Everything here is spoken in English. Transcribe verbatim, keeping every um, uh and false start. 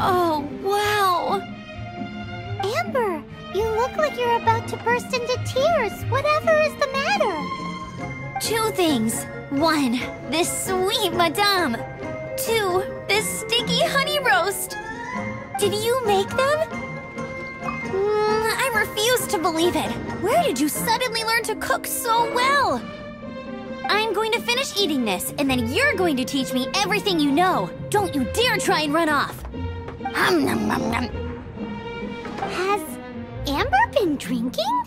Oh, wow. Amber, you look like you're about to burst into tears. Whatever is the matter? Two things. One, this sweet madame. Two, this sticky honey roast. Did you make them? Mm, I refuse to believe it. Where did you suddenly learn to cook so well? I'm going to finish eating this, and then you're going to teach me everything you know. Don't you dare try and run off. Hum, nom, nom, nom. Has Amber been drinking?